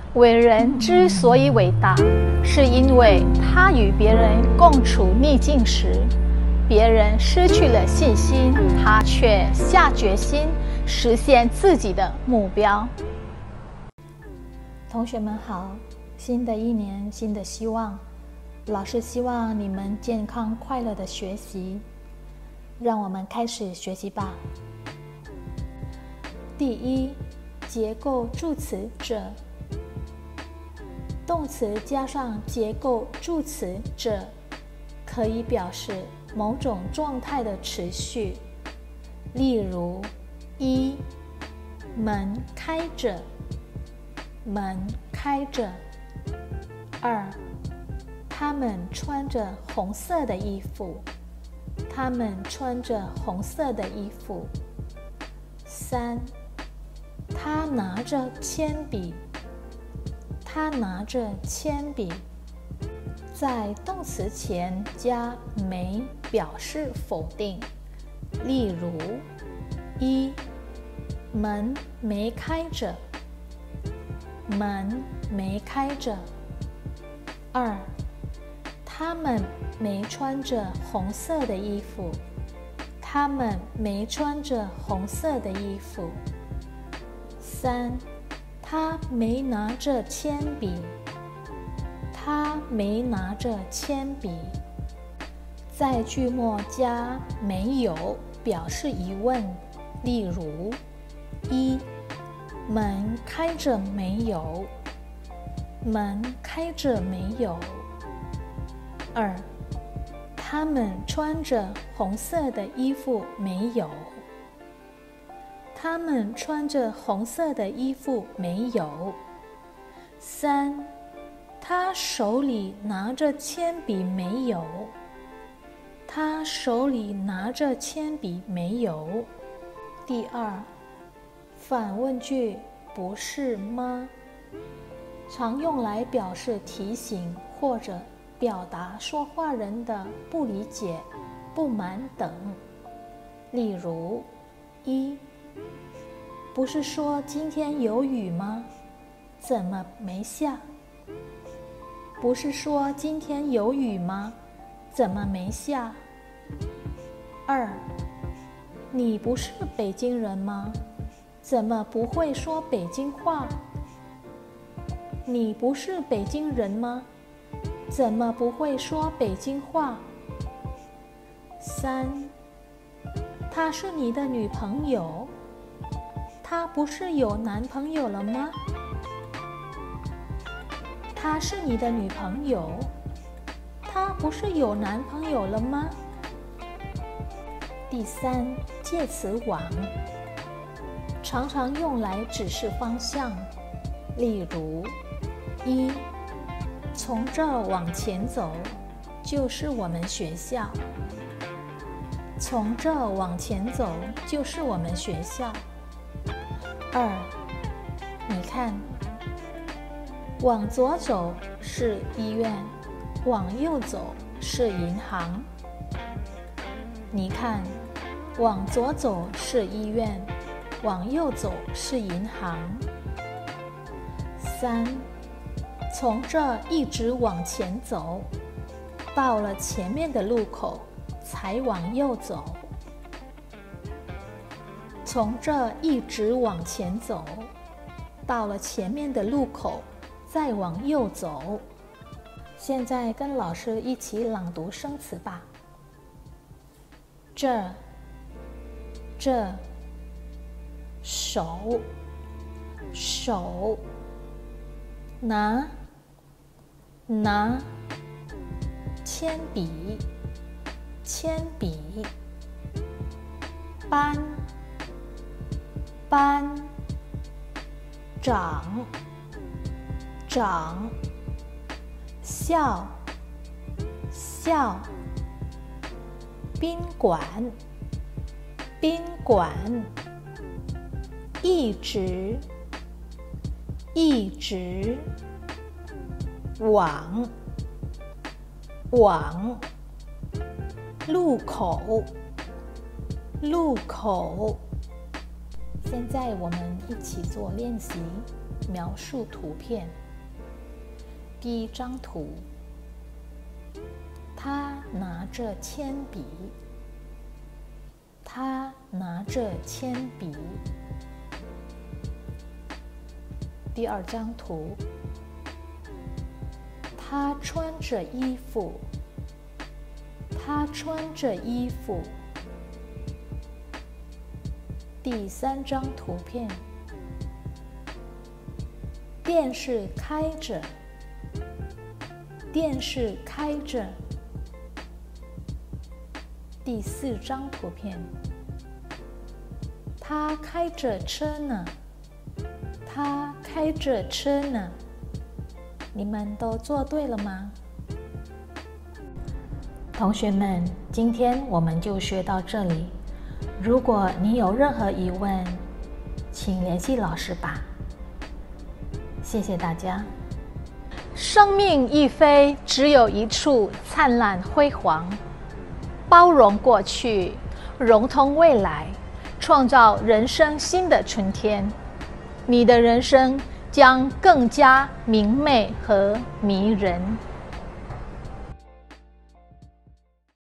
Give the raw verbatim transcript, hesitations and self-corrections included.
伟人之所以伟大，是因为他与别人共处逆境时，别人失去了信心，他却下决心实现自己的目标。同学们好，新的一年，新的希望，老师希望你们健康快乐的学习。让我们开始学习吧。第一，结构助词者。动词加上结构助词者，可以表示某种状态的持续。例如，一，门开着，门开着。二，他们穿着红色的衣服，他们穿着红色的衣服。三，他拿着铅笔，他拿着铅笔。在动词前加没表示否定。例如，一，门没开着，门没开着。二，他们没穿着红色的衣服，他们没穿着红色的衣服。三，他没拿着铅笔，他没拿着铅笔。在句末加没有表示疑问。例如，一，门开着没有，门开着没有。二，他们穿着红色的衣服没有，他们穿着红色的衣服没有。三，他手里拿着铅笔没有，他手里拿着铅笔没有。第二，反问句不是吗？常用来表示提醒或者表达说话人的不理解、不满等。例如，一，不是说今天有雨吗？怎么没下？不是说今天有雨吗？怎么没下？二，你不是北京人吗？怎么不会说北京话？你不是北京人吗？怎么不会说北京话？三，她是你的女朋友，她不是有男朋友了吗？她是你的女朋友，她不是有男朋友了吗？第三，介词往，常常用来指示方向。例如，一，从这儿往前走就是我们学校，从这儿往前走就是我们学校。二，你看，往左走是医院，往右走是银行。你看，往左走是医院，往右走是银行。三，从这儿一直往前走，到了前面的路口才往右走。从这儿一直往前走，到了前面的路口再往右走。现在跟老师一起朗读生词吧。这，这，手，手，拿，拿，铅笔，铅笔，搬，搬，长，长，笑，笑，宾馆，宾馆，一直，一直，往，往，路口，路口。现在我们一起做练习。 描述图片。第一张图，他拿着铅笔。他拿着铅笔。第二张图，他穿着衣服。他穿着衣服。第三张图片，电视开着。电视开着。第四张图片，他开着车呢。他开着车呢。你们都做对了吗？同学们，今天我们就学到这里。如果你有任何疑问，请联系老师吧。谢谢大家。 生命一飞，只有一处灿烂辉煌。包容过去，融通未来，创造人生新的春天。你的人生将更加明媚和迷人。